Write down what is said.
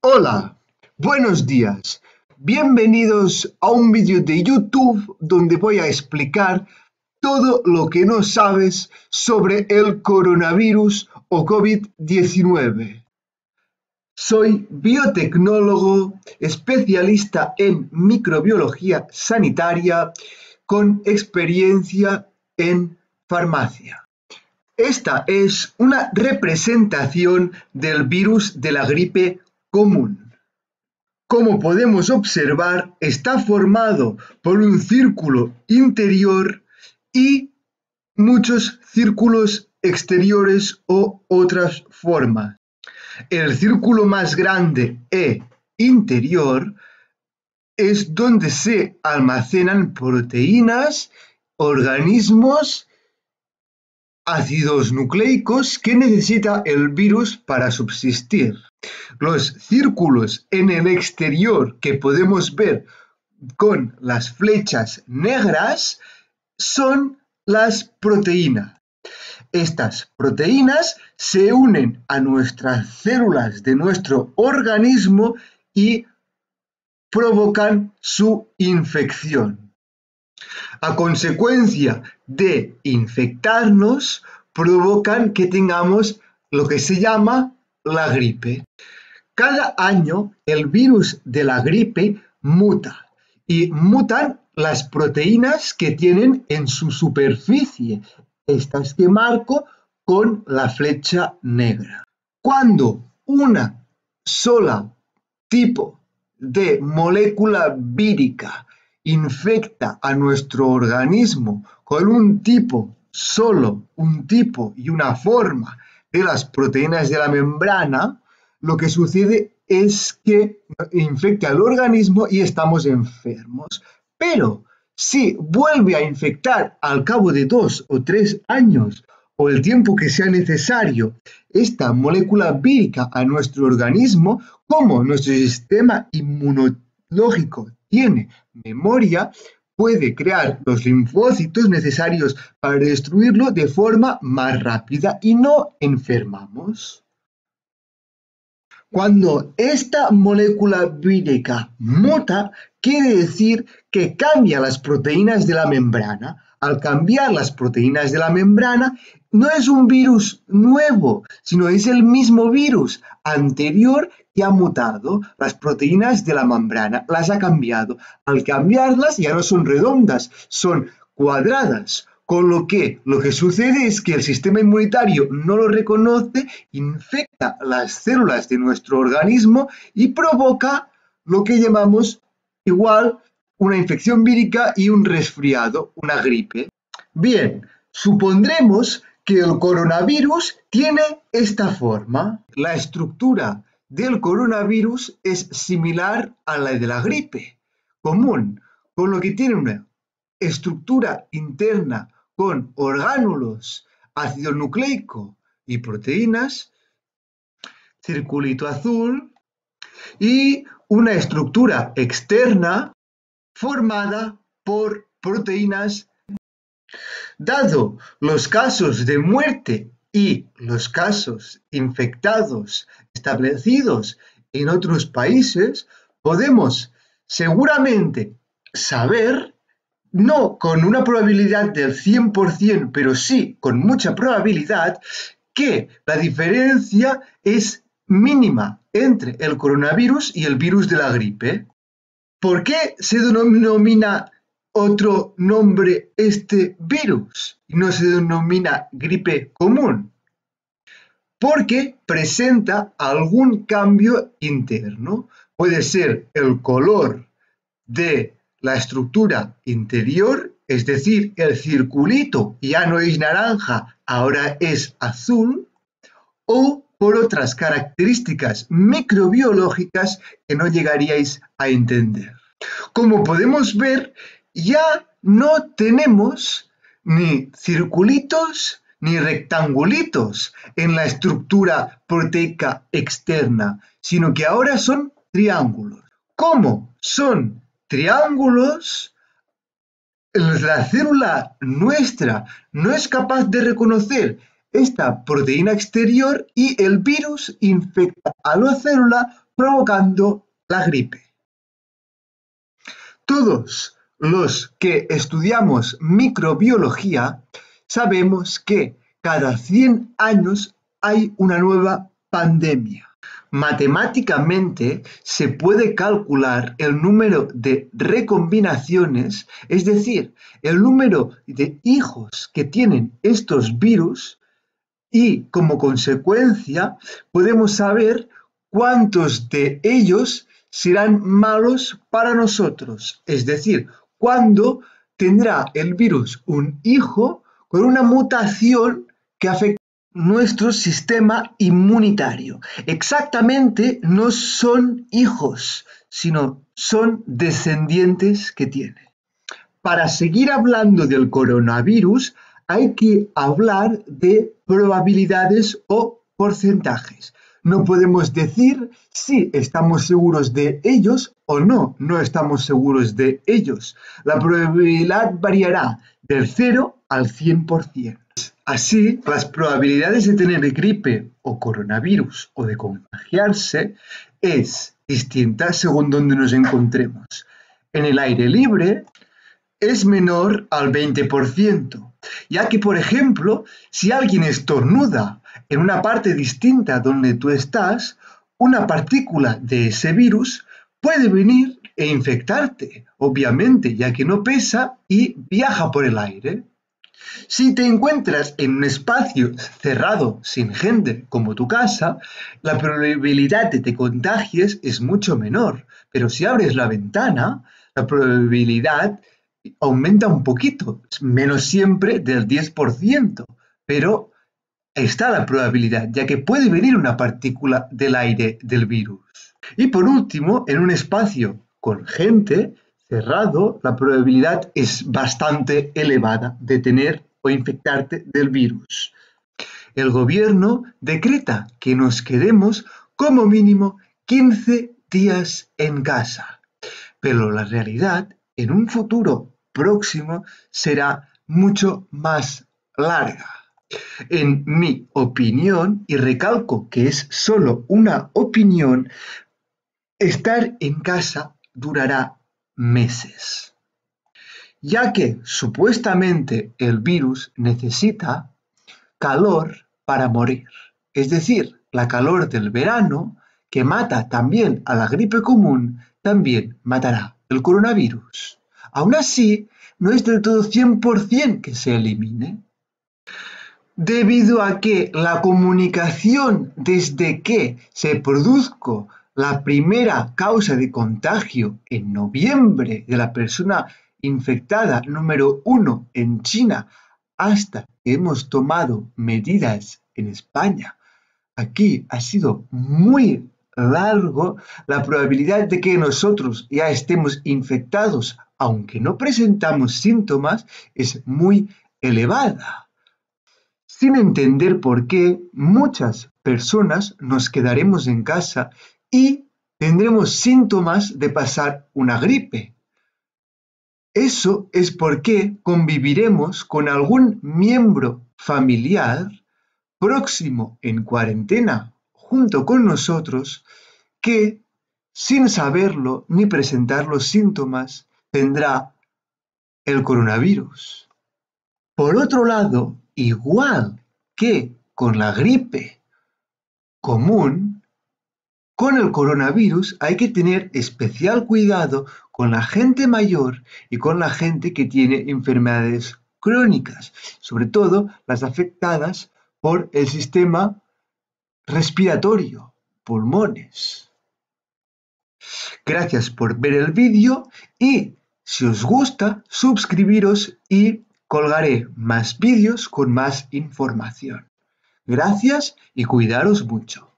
Hola, buenos días. Bienvenidos a un vídeo de YouTube donde voy a explicar todo lo que no sabes sobre el coronavirus o COVID-19. Soy biotecnólogo, especialista en microbiología sanitaria, con experiencia en farmacia. Esta es una representación del virus de la gripe común. Como podemos observar, está formado por un círculo interior y muchos círculos exteriores o otras formas. El círculo más grande e interior es donde se almacenan proteínas, organismos, ácidos nucleicos que necesita el virus para subsistir. Los círculos en el exterior que podemos ver con las flechas negras son las proteínas. Estas proteínas se unen a nuestras células de nuestro organismo y provocan su infección. A consecuencia de infectarnos, provocan que tengamos lo que se llama la gripe. Cada año el virus de la gripe muta y mutan las proteínas que tienen en su superficie, estas que marco con la flecha negra. Cuando una sola tipo de molécula vírica infecta a nuestro organismo con un tipo y una forma de las proteínas de la membrana, lo que sucede es que infecta al organismo y estamos enfermos. Pero si vuelve a infectar al cabo de 2 o 3 años o el tiempo que sea necesario esta molécula vírica a nuestro organismo, como nuestro sistema inmunológico tiene memoria, puede crear los linfocitos necesarios para destruirlo de forma más rápida y no enfermamos. Cuando esta molécula vírica muta, quiere decir que cambia las proteínas de la membrana. Al cambiar las proteínas de la membrana, no es un virus nuevo, sino es el mismo virus anterior que ha mutado. Las proteínas de la membrana las ha cambiado. Al cambiarlas ya no son redondas, son cuadradas. Con lo que sucede es que el sistema inmunitario no lo reconoce, infecta las células de nuestro organismo y provoca lo que llamamos igual una infección vírica y un resfriado, una gripe. Bien, supondremos que el coronavirus tiene esta forma. La estructura del coronavirus es similar a la de la gripe común, con lo que tiene una estructura interna con orgánulos, ácido nucleico y proteínas, circulito azul, y una estructura externa formada por proteínas. Dado los casos de muerte y los casos infectados establecidos en otros países, podemos seguramente saber, no con una probabilidad del 100%, pero sí con mucha probabilidad, que la diferencia es mínima entre el coronavirus y el virus de la gripe. ¿Por qué se denomina otro nombre este virus y no se denomina gripe común? Porque presenta algún cambio interno. Puede ser el color de la estructura interior, es decir, el circulito ya no es naranja, ahora es azul, o por otras características microbiológicas que no llegaríais a entender. Como podemos ver, ya no tenemos ni circulitos ni rectangulitos en la estructura proteica externa, sino que ahora son triángulos. ¿Cómo son triángulos? La célula nuestra no es capaz de reconocer esta proteína exterior y el virus infecta a la célula provocando la gripe. Todos los que estudiamos microbiología sabemos que cada 100 años hay una nueva pandemia. Matemáticamente se puede calcular el número de recombinaciones, es decir, el número de hijos que tienen estos virus, y como consecuencia podemos saber cuántos de ellos serán malos para nosotros, es decir, cuándo tendrá el virus un hijo con una mutación que afecta nuestro sistema inmunitario. Exactamente no son hijos, sino son descendientes que tiene. Para seguir hablando del coronavirus, hay que hablar de probabilidades o porcentajes. No podemos decir si estamos seguros de ellos o no estamos seguros de ellos. La probabilidad variará del 0 al 100%. Así, las probabilidades de tener gripe o coronavirus o de contagiarse es distinta según donde nos encontremos. En el aire libre es menor al 20%, ya que, por ejemplo, si alguien estornuda en una parte distinta donde tú estás, una partícula de ese virus puede venir e infectarte, obviamente, ya que no pesa y viaja por el aire. Si te encuentras en un espacio cerrado, sin gente, como tu casa, la probabilidad de que te contagies es mucho menor, pero si abres la ventana, la probabilidad aumenta un poquito, menos siempre del 10%, pero está la probabilidad, ya que puede venir una partícula del aire del virus. Y por último, en un espacio con gente cerrado, la probabilidad es bastante elevada de tener o infectarte del virus. El gobierno decreta que nos quedemos como mínimo 15 días en casa, pero la realidad en un futuro próximo será mucho más larga. En mi opinión, y recalco que es solo una opinión, estar en casa durará meses, ya que supuestamente el virus necesita calor para morir, es decir, la calor del verano, que mata también a la gripe común, también matará el coronavirus. Aún así, no es del todo 100% que se elimine, debido a que la comunicación desde que se produjo la primera causa de contagio en noviembre de la persona infectada número 1 en China hasta que hemos tomado medidas en España, aquí ha sido muy largo. La probabilidad de que nosotros ya estemos infectados, aunque no presentamos síntomas, es muy elevada. Sin entender por qué, muchas personas nos quedaremos en casa y tendremos síntomas de pasar una gripe. Eso es porque conviviremos con algún miembro familiar próximo en cuarentena junto con nosotros que, sin saberlo ni presentar los síntomas, tendrá el coronavirus. Por otro lado, igual que con la gripe común, con el coronavirus hay que tener especial cuidado con la gente mayor y con la gente que tiene enfermedades crónicas, sobre todo las afectadas por el sistema respiratorio, pulmones. Gracias por ver el vídeo y si os gusta, suscribiros y colgaré más vídeos con más información. Gracias y cuidaros mucho.